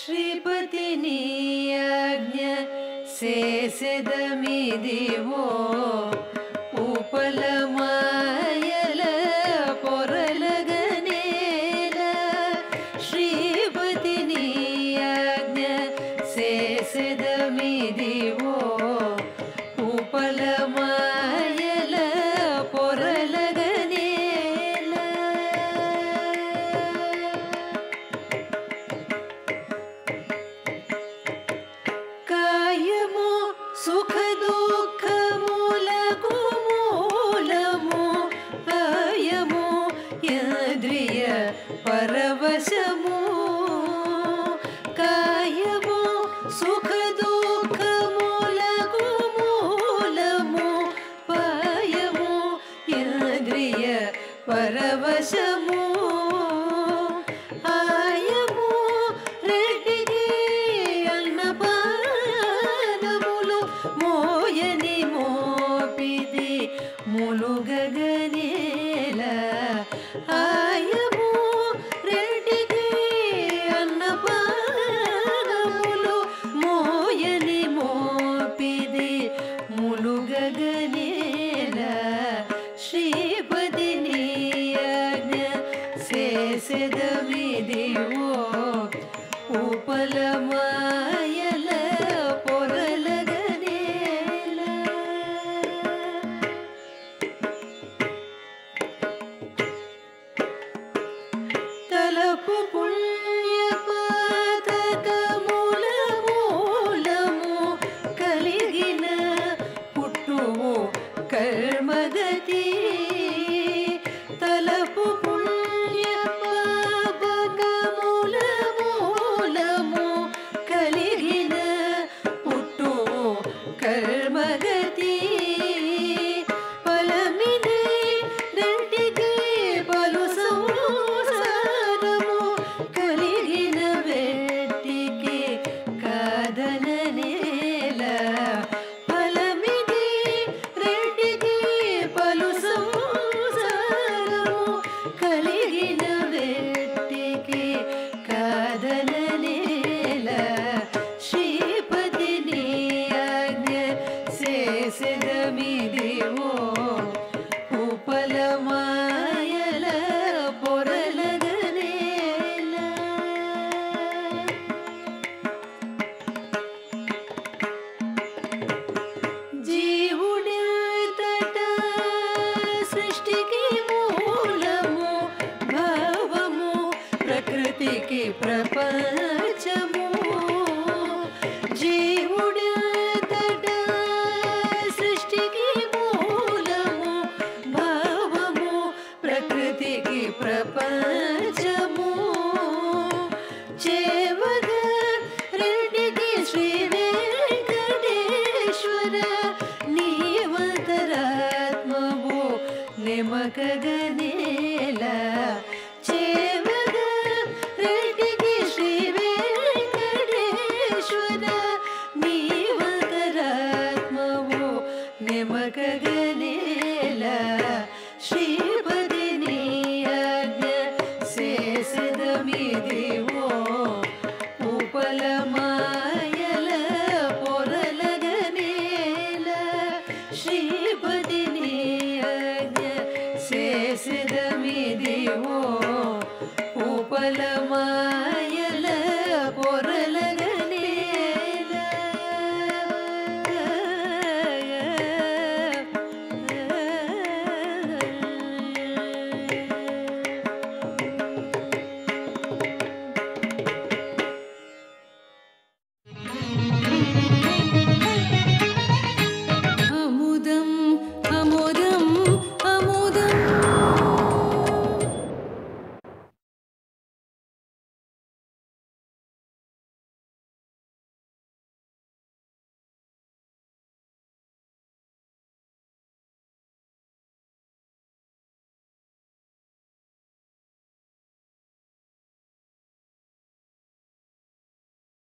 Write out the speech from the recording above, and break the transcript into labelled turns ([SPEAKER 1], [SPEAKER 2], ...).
[SPEAKER 1] ಶ್ರೀಪತಿನಿ ಆಜ್ಞೆ ಸೇಸೆದಮಿದಿವೋ ಉಪಲ ಮಾಯಲ ಪೊರಲಗನೇಲ ಶ್ರೀಪತಿನಿ ಆಜ್ಞೆ ಸೇಸೆದಮಿದಿವೋ ಉಪಲ ಮಾಯಲ ಪೊರಲಗನೇಲ కాయము సుఖ దుఃఖ మూలకు మూలము కాయము ఇంద్రియ పరవశము కాయము సుఖ దుఃఖ మూలకు మూలము కాయము ఇంద్రియ పరవశము ఆయము రెడ్డికి అన్నపానములు మోయని మోపిది ములుగగనేల ఆయము రెడ్డికి అన్నపానములు మోయని మోపిది ములుగగనేల శ్రీపతిని ఆజ్ఞ సేసెదమిదివో ఉపల మాయల పొరలగనేల తలపు పుణ్య పాతకముల మూలము కలిగిన పుట్టువు కర్మగతి తలపు పుణ్య పాపకముల మూలము కలిగిన పుట్టువు కర్మగతి ఫలమిదే రెంటికి పలు సంసారము కలిగిన వెట్టికి కాదననేల ఫలమిదే రెంటికి పలు సంసారము కలిగిన వెట్టికి కాదననేల శ్రీపతిని ఆజ్ఞ సేసెదమిదివో ఉపల మాయల పొరలగనేల జీవుడేతట సృష్టికి మూలము భావము ప్రకృతికి ప్రపంచము జీవుడేతట సృష్టికి మూలము భావము ప్రకృతికి ప్రపంచము చేవగ రెండికి శ్రీ వెంకటేశ్వర నీవంతరాత్మవు నిమకగనేల చేవగ రెండికి శ్రీ వెంకటేశ్వర నీవంతరాత్మవు నిమకగనేల శ్రీపతిని ఆజ్ఞ సేసెదమిదివో ఉపల మాయల పొరలగనేల శ్రీపతిని ఆజ్ఞ సేసెదమిదివో ఉపల